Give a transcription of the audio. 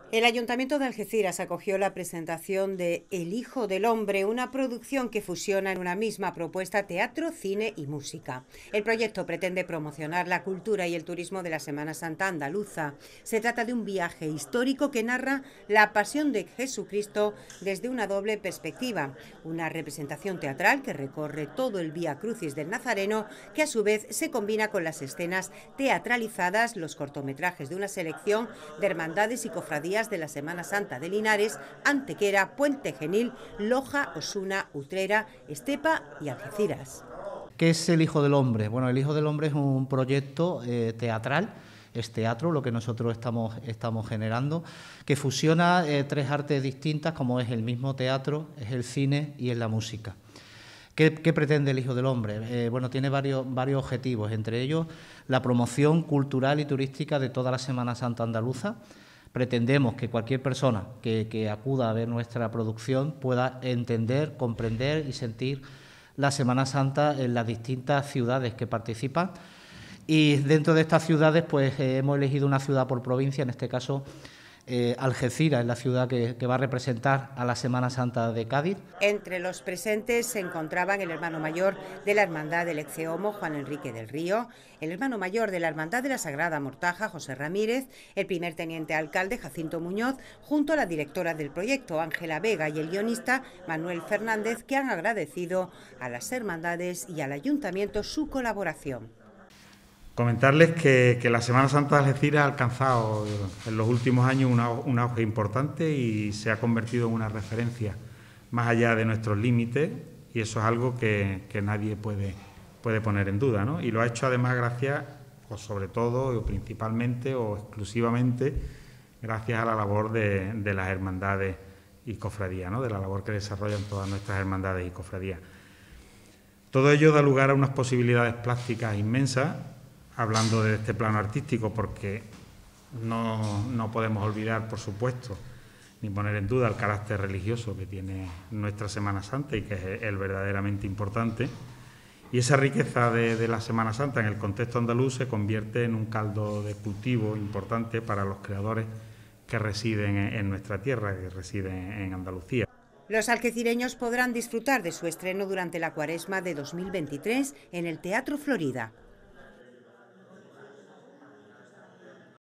El Ayuntamiento de Algeciras acogió la presentación de El Hijo del Hombre, una producción que fusiona en una misma propuesta teatro, cine y música. El proyecto pretende promocionar la cultura y el turismo de la Semana Santa andaluza. Se trata de un viaje histórico que narra la pasión de Jesucristo desde una doble perspectiva. Una representación teatral que recorre todo el Vía Crucis del Nazareno, que a su vez se combina con las escenas teatralizadas, los cortometrajes de una selección de hermandades y cofradías de la Semana Santa de Linares, Antequera, Puente Genil, Loja, Osuna, Utrera, Estepa y Algeciras. ¿Qué es El Hijo del Hombre? Bueno, El Hijo del Hombre es un proyecto teatral, es teatro lo que nosotros estamos generando, que fusiona tres artes distintas como es el mismo teatro, es el cine y es la música. ¿Qué pretende El Hijo del Hombre? Bueno, tiene varios objetivos, entre ellos la promoción cultural y turística de toda la Semana Santa andaluza. Pretendemos que cualquier persona que acuda a ver nuestra producción pueda entender, comprender y sentir la Semana Santa en las distintas ciudades que participan. Y dentro de estas ciudades pues hemos elegido una ciudad por provincia, en este caso Algeciras es la ciudad que va a representar a la Semana Santa de Cádiz. Entre los presentes se encontraban el hermano mayor de la Hermandad del Exeomo, Juan Enrique del Río, el hermano mayor de la Hermandad de la Sagrada Mortaja, José Ramírez, el primer teniente alcalde, Jacinto Muñoz, junto a la directora del proyecto, Ángela Vega, y el guionista, Manuel Fernández, que han agradecido a las hermandades y al ayuntamiento su colaboración. Comentarles que la Semana Santa de Algeciras ha alcanzado en los últimos años un auge importante y se ha convertido en una referencia más allá de nuestros límites, y eso es algo que nadie puede poner en duda, ¿no? Y lo ha hecho además gracias, pues sobre todo, o principalmente o exclusivamente, gracias a la labor de las hermandades y cofradías, ¿no? De la labor que desarrollan todas nuestras hermandades y cofradías. Todo ello da lugar a unas posibilidades plásticas inmensas, hablando de este plano artístico, porque no podemos olvidar, por supuesto, ni poner en duda el carácter religioso que tiene nuestra Semana Santa y que es el verdaderamente importante. Y esa riqueza de la Semana Santa en el contexto andaluz se convierte en un caldo de cultivo importante para los creadores que residen en nuestra tierra, que residen en Andalucía. Los algecireños podrán disfrutar de su estreno durante la Cuaresma de 2023 en el Teatro Florida.